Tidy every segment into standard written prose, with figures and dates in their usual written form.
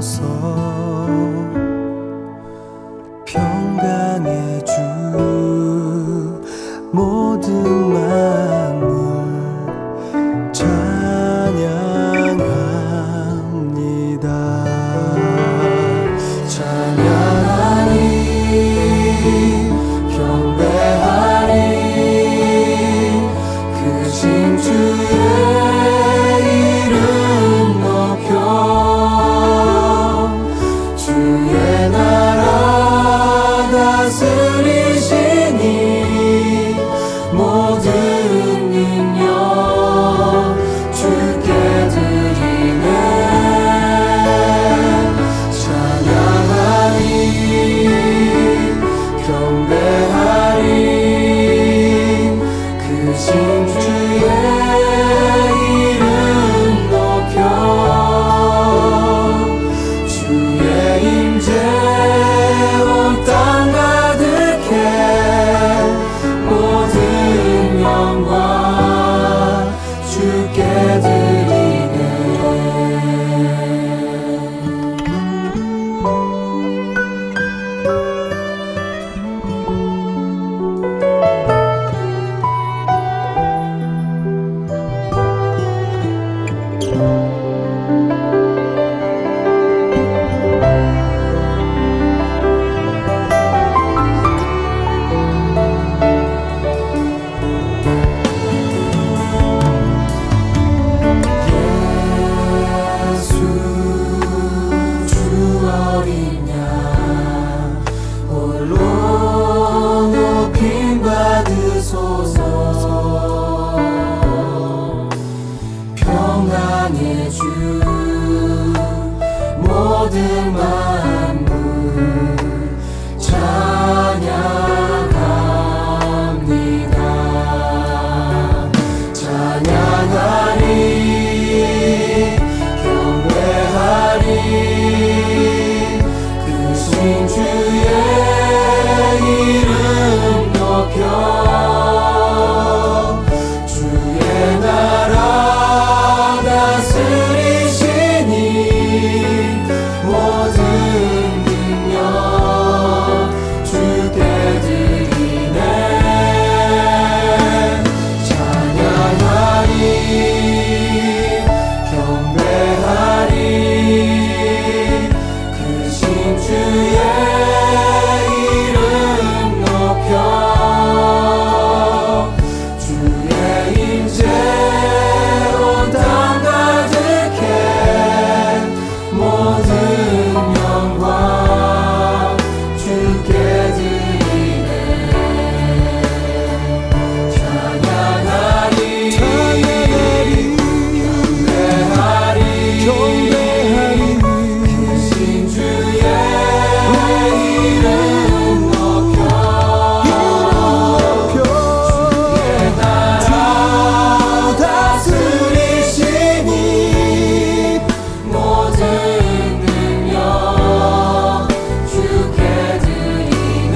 평강의 주 모든 만물 찬양합니다. 찬양하리 경배하리 크신 주의 이름 높여 주의 나라 다스리시니 모든 능력 주께 드리네. 찬양하리 경배하리 크신 주의 이름 높여 주의 임재 온 땅 가득해 모든 영광 주께 드리네. 예수 주 어린 양 홀로 높임 받으소서. 평안의 주 모든 만물 찬양합니다. 찬양하리 경배하리 크신 주의 이름 높여 주의 나라 다스리시니 모든 능력 주께 드리네. 찬양하리 경배하리 크신 주의 이름 높여 주의 임재 온 땅 가득해 모든 영광 주께 드리네. 찬양하리 경배하리 크신 주의 이름 높여 주의 나라 다스리시니 모든 능력 주께 드리네.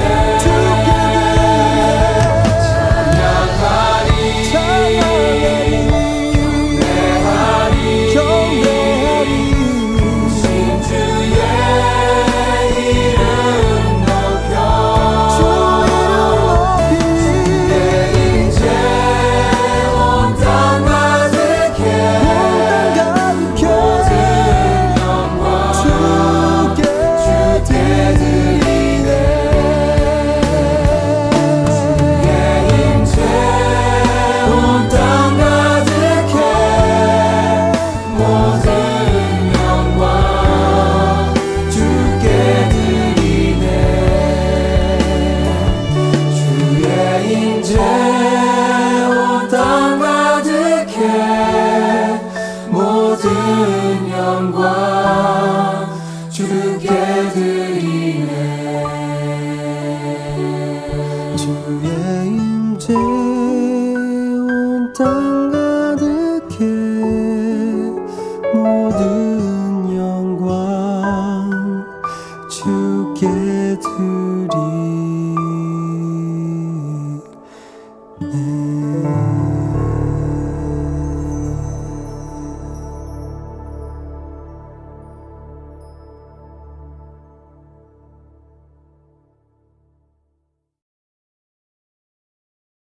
찬양하리 경배하리 크신 주의 이름 높여 주의 임재 온 땅 가득해 모든 영광 주께 드리네. 주의 임재 온 땅 가득해 모든 영광 주께 드리네. 주의 임재 온 땅 가득해 모든 영광 주께 드리네. 주의 임재 온 땅 가득해 모든 영광 주께 드리네.